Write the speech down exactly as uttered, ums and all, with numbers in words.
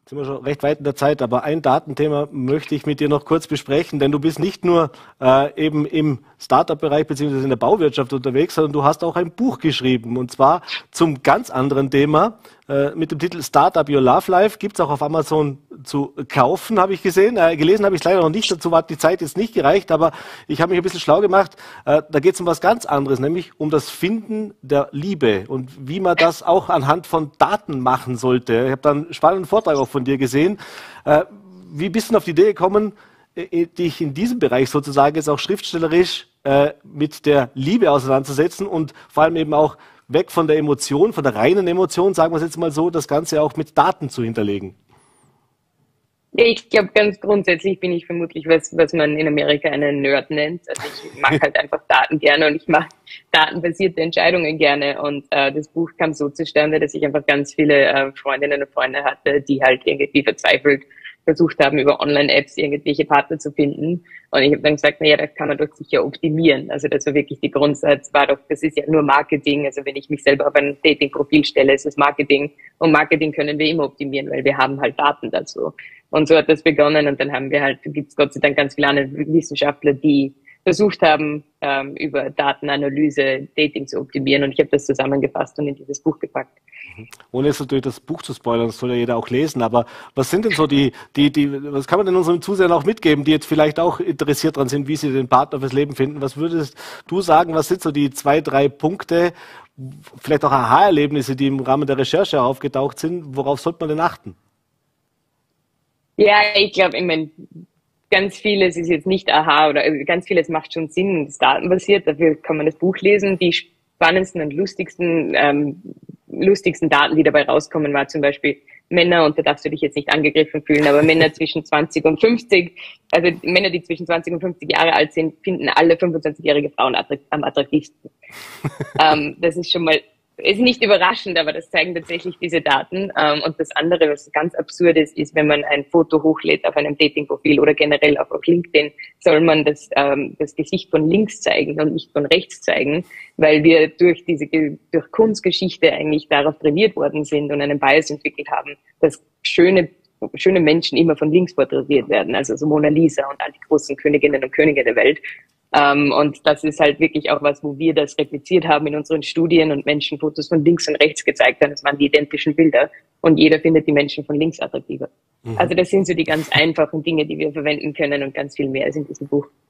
Jetzt sind wir schon recht weit in der Zeit, aber ein Datenthema möchte ich mit dir noch kurz besprechen, denn du bist nicht nur äh, eben im Startup-Bereich beziehungsweise in der Bauwirtschaft unterwegs, sondern du hast auch ein Buch geschrieben, und zwar zum ganz anderen Thema äh, mit dem Titel Startup Your Love Life. Gibt es auch auf Amazon zu kaufen, habe ich gesehen. Äh, gelesen habe ich es leider noch nicht, dazu hat die Zeit jetzt nicht gereicht, aber ich habe mich ein bisschen schlau gemacht. Äh, da geht es um was ganz anderes, nämlich um das Finden der Liebe und wie man das auch anhand von Daten machen sollte. Ich habe da einen spannenden Vortrag auch von dir gesehen. Äh, wie bist du auf die Idee gekommen, äh, dich in diesem Bereich sozusagen jetzt auch schriftstellerisch äh, mit der Liebe auseinanderzusetzen und vor allem eben auch weg von der Emotion, von der reinen Emotion, sagen wir es jetzt mal so, das Ganze auch mit Daten zu hinterlegen? Ja, ich glaube, ganz grundsätzlich bin ich vermutlich, was, was man in Amerika einen Nerd nennt. Also ich mag halt einfach Daten gerne und ich mache datenbasierte Entscheidungen gerne. Und äh, das Buch kam so zustande, dass ich einfach ganz viele äh, Freundinnen und Freunde hatte, die halt irgendwie verzweifelt versucht haben, über Online-Apps irgendwelche Partner zu finden. Und ich habe dann gesagt, naja, das kann man doch sicher optimieren. Also das war wirklich die Grundsatz, war doch, das ist ja nur Marketing. Also wenn ich mich selber auf ein Dating-Profil stelle, ist es Marketing. Und Marketing können wir immer optimieren, weil wir haben halt Daten dazu. Und so hat das begonnen. Und dann haben wir halt, gibt es Gott sei Dank ganz viele andere Wissenschaftler, die versucht haben, ähm, über Datenanalyse Dating zu optimieren. Und ich habe das zusammengefasst und in dieses Buch gepackt. Ohne jetzt natürlich das Buch zu spoilern, das soll ja jeder auch lesen, aber was sind denn so die, die, die, was kann man denn unseren Zusehern auch mitgeben, die jetzt vielleicht auch interessiert daran sind, wie sie den Partner fürs Leben finden? Was würdest du sagen, was sind so die zwei, drei Punkte, vielleicht auch Aha-Erlebnisse, die im Rahmen der Recherche aufgetaucht sind, worauf sollte man denn achten? Ja, ich glaube, ich meine, ganz vieles ist jetzt nicht aha oder ganz vieles macht schon Sinn, das ist datenbasiert, dafür kann man das Buch lesen. Die spannendsten und lustigsten, ähm, lustigsten Daten, die dabei rauskommen, war zum Beispiel Männer, und da darfst du dich jetzt nicht angegriffen fühlen, aber Männer zwischen zwanzig und fünfzig, also Männer, die zwischen zwanzig und fünfzig Jahre alt sind, finden alle fünfundzwanzigjährige Frauen am attraktivsten. ähm, das ist schon mal, ist nicht überraschend, aber das zeigen tatsächlich diese Daten. Ähm, und das andere, was ganz absurd ist, ist, wenn man ein Foto hochlädt auf einem Dating-Profil oder generell auf, auf LinkedIn, soll man das, ähm, das Gesicht von links zeigen und nicht von rechts zeigen, weil wir durch diese, durch Kunstgeschichte eigentlich darauf trainiert worden sind und einen Bias entwickelt haben, dass schöne schöne Menschen immer von links porträtiert werden, also so Mona Lisa und all die großen Königinnen und Könige der Welt. Ähm, und das ist halt wirklich auch was, wo wir das repliziert haben in unseren Studien und Menschen Fotos von links und rechts gezeigt haben. Das waren die identischen Bilder und jeder findet die Menschen von links attraktiver. Mhm. Also das sind so die ganz einfachen Dinge, die wir verwenden können, und ganz viel mehr ist in diesem Buch.